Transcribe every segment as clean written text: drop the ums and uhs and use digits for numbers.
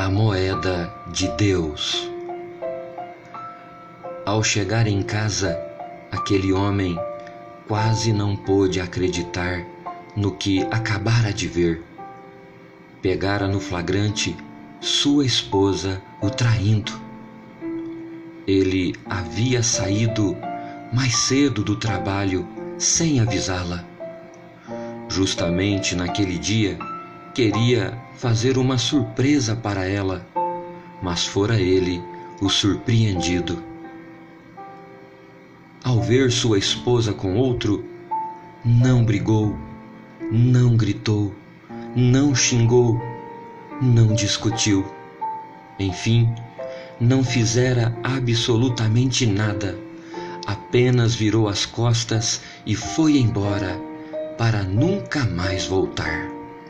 A moeda de Deus. Ao chegar em casa, aquele homem quase não pôde acreditar no que acabara de ver. Pegara no flagrante sua esposa o traindo. Ele havia saído mais cedo do trabalho sem avisá-la. Justamente naquele dia, queria fazer uma surpresa para ela, mas fora ele o surpreendido. Ao ver sua esposa com outro, não brigou, não gritou, não xingou, não discutiu. Enfim, não fizera absolutamente nada, apenas virou as costas e foi embora para nunca mais voltar.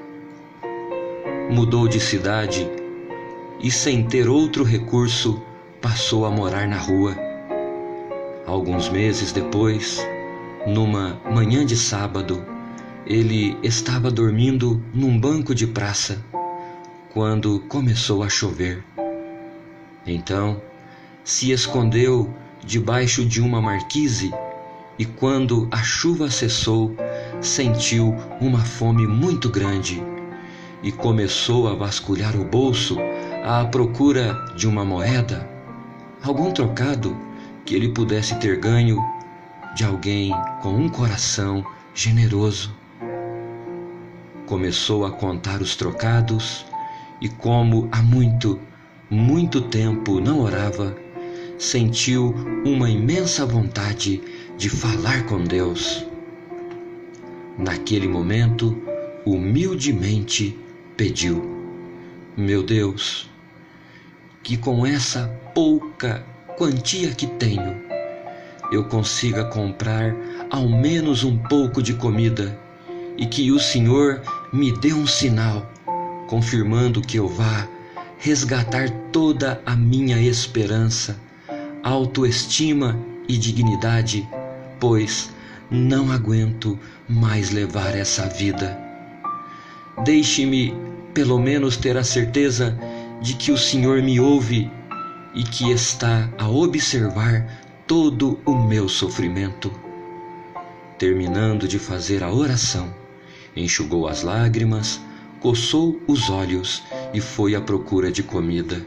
Mudou de cidade e, sem ter outro recurso, passou a morar na rua. Alguns meses depois, numa manhã de sábado, ele estava dormindo num banco de praça, quando começou a chover. Então, se escondeu debaixo de uma marquise e, quando a chuva cessou, sentiu uma fome muito grande e começou a vasculhar o bolso à procura de uma moeda, algum trocado que ele pudesse ter ganho de alguém com um coração generoso. Começou a contar os trocados e, como há muito tempo não orava, sentiu uma imensa vontade de falar com Deus. Naquele momento, humildemente pediu: meu Deus, que com essa pouca quantia que tenho, eu consiga comprar ao menos um pouco de comida e que o Senhor me dê um sinal, confirmando que eu vá resgatar toda a minha esperança, autoestima e dignidade, pois não aguento mais levar essa vida. Deixe-me pelo menos ter a certeza de que o Senhor me ouve e que está a observar todo o meu sofrimento. Terminando de fazer a oração, enxugou as lágrimas, coçou os olhos e foi à procura de comida.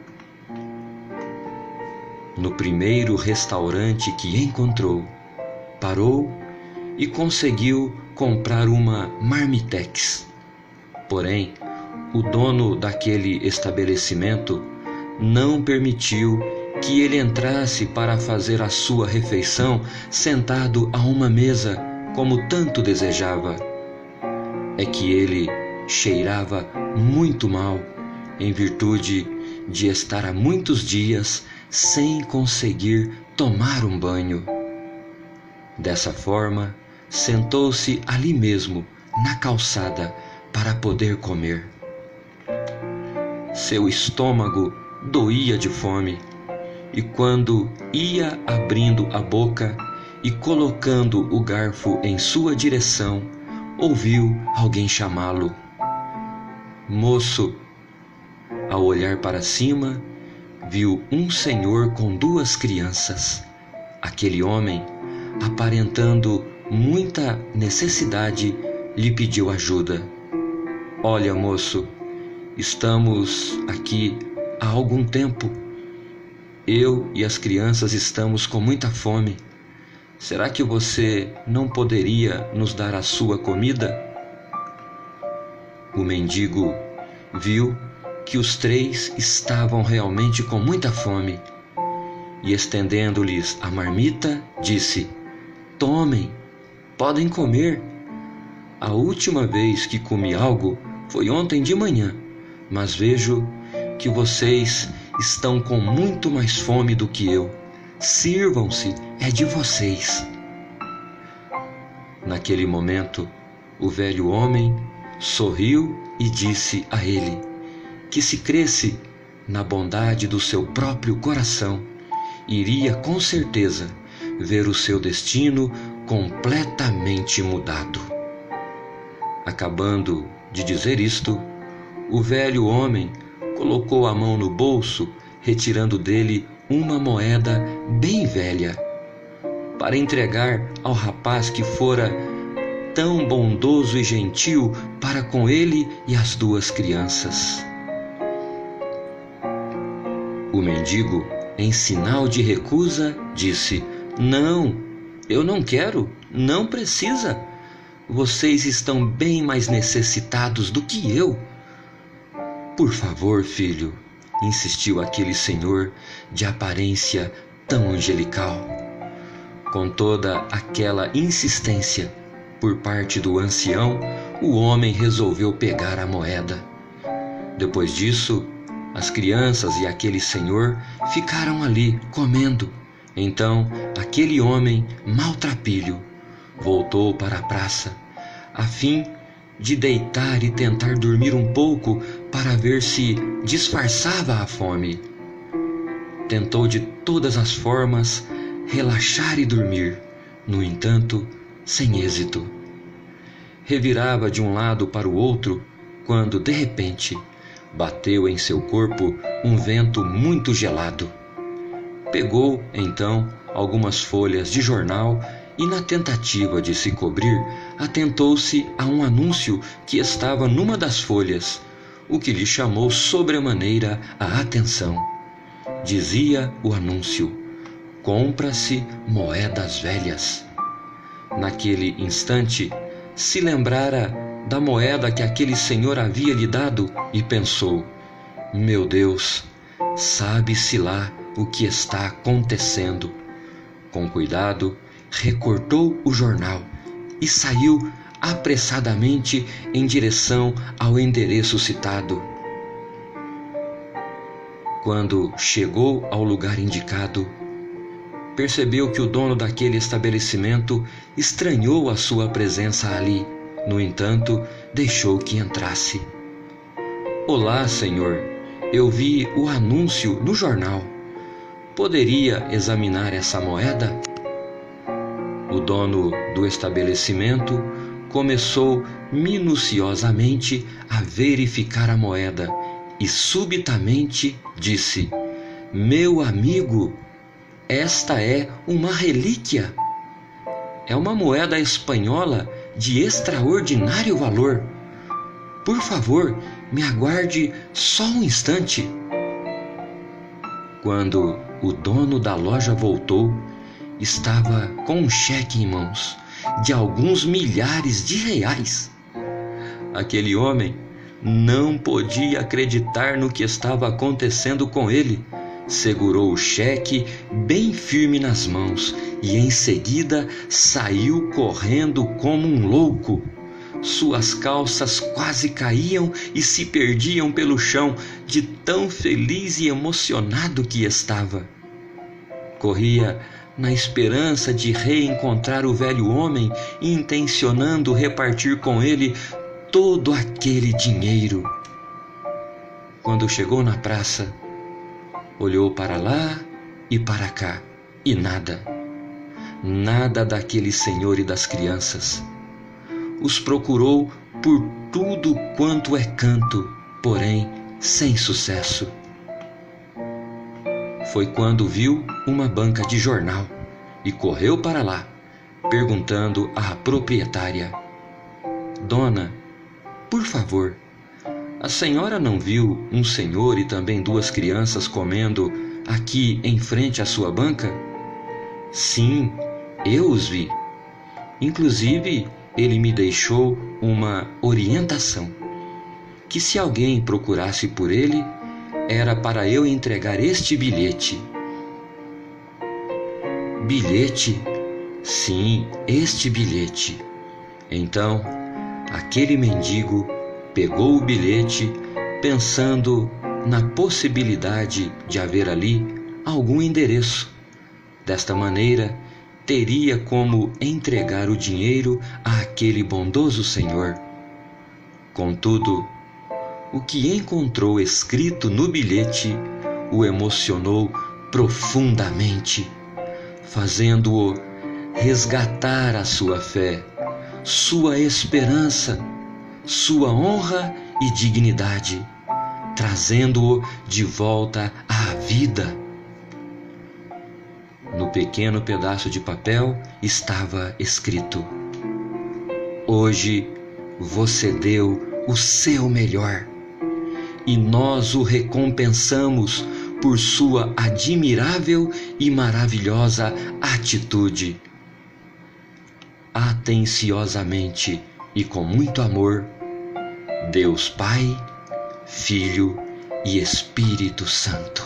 No primeiro restaurante que encontrou, parou e conseguiu comprar uma marmitex. Porém, o dono daquele estabelecimento não permitiu que ele entrasse para fazer a sua refeição sentado a uma mesa como tanto desejava. É que ele cheirava muito mal, em virtude de estar há muitos dias sem conseguir tomar um banho. Dessa forma, sentou-se ali mesmo, na calçada, para poder comer. Seu estômago doía de fome, e quando ia abrindo a boca e colocando o garfo em sua direção, ouviu alguém chamá-lo. Moço! Ao olhar para cima, viu um senhor com 2 crianças. Aquele homem, aparentando muita necessidade, lhe pediu ajuda. Olha, moço, estamos aqui há algum tempo. Eu e as crianças estamos com muita fome. Será que você não poderia nos dar a sua comida? O mendigo viu que os 3 estavam realmente com muita fome e, estendendo-lhes a marmita, disse: tomem, podem comer. A última vez que comi algo foi ontem de manhã, mas vejo que vocês estão com muito mais fome do que eu. Sirvam-se, é de vocês. Naquele momento, o velho homem sorriu e disse a ele que, se cresse na bondade do seu próprio coração, iria com certeza ver o seu destino completamente mudado. Acabando de dizer isto, o velho homem colocou a mão no bolso, retirando dele uma moeda bem velha, para entregar ao rapaz que fora tão bondoso e gentil para com ele e as duas crianças. O mendigo, em sinal de recusa, disse: "Não, eu não quero, não precisa. Vocês estão bem mais necessitados do que eu." "Por favor, filho", insistiu aquele senhor de aparência tão angelical. Com toda aquela insistência por parte do ancião, o homem resolveu pegar a moeda. Depois disso, as crianças e aquele senhor ficaram ali comendo. Então, aquele homem maltrapilho voltou para a praça, a fim de deitar e tentar dormir um pouco para ver se disfarçava a fome. Tentou de todas as formas relaxar e dormir, no entanto, sem êxito. Revirava de um lado para o outro quando, de repente, bateu em seu corpo um vento muito gelado. Pegou, então, algumas folhas de jornal e, na tentativa de se cobrir, atentou-se a um anúncio que estava numa das folhas, o que lhe chamou sobremaneira a atenção. Dizia o anúncio: "Compra-se moedas velhas." Naquele instante, se lembrara da moeda que aquele senhor havia lhe dado e pensou: "Meu Deus, sabe-se lá o que está acontecendo." Com cuidado, recortou o jornal e saiu apressadamente em direção ao endereço citado. Quando chegou ao lugar indicado, percebeu que o dono daquele estabelecimento estranhou a sua presença ali. No entanto, deixou que entrasse. "Olá, senhor. Eu vi o anúncio no jornal. Poderia examinar essa moeda?" O dono do estabelecimento começou minuciosamente a verificar a moeda e subitamente disse: "Meu amigo, esta é uma relíquia. É uma moeda espanhola de extraordinário valor. Por favor, me aguarde só um instante." Quando o dono da loja voltou, estava com um cheque em mãos de alguns milhares de reais. Aquele homem não podia acreditar no que estava acontecendo com ele. Segurou o cheque bem firme nas mãos e em seguida saiu correndo como um louco. Suas calças quase caíam e se perdiam pelo chão de tão feliz e emocionado que estava. Corria na esperança de reencontrar o velho homem, intencionando repartir com ele todo aquele dinheiro. Quando chegou na praça, olhou para lá e para cá, e nada daquele senhor e das crianças. Os procurou por tudo quanto é canto, porém sem sucesso. Foi quando viu uma banca de jornal e correu para lá, perguntando à proprietária: "Dona, por favor, a senhora não viu um senhor e também duas crianças comendo aqui em frente à sua banca?" "Sim, eu os vi. Inclusive, ele me deixou uma orientação, que se alguém procurasse por ele, era para eu entregar este bilhete." "Bilhete?" "Sim, este bilhete." Então, aquele mendigo pegou o bilhete, pensando na possibilidade de haver ali algum endereço. Desta maneira, teria como entregar o dinheiro àquele bondoso senhor. Contudo, o que encontrou escrito no bilhete o emocionou profundamente, fazendo-o resgatar a sua fé, sua esperança, sua honra e dignidade, trazendo-o de volta à vida. No pequeno pedaço de papel estava escrito: hoje você deu o seu melhor e nós o recompensamos por sua admirável e maravilhosa atitude. Atenciosamente e com muito amor, Deus Pai, Filho e Espírito Santo.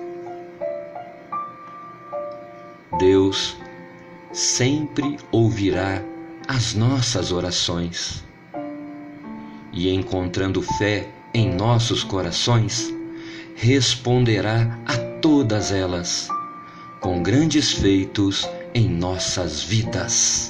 Deus sempre ouvirá as nossas orações e, encontrando fé em nossos corações, responderá a todas elas com grandes feitos em nossas vidas.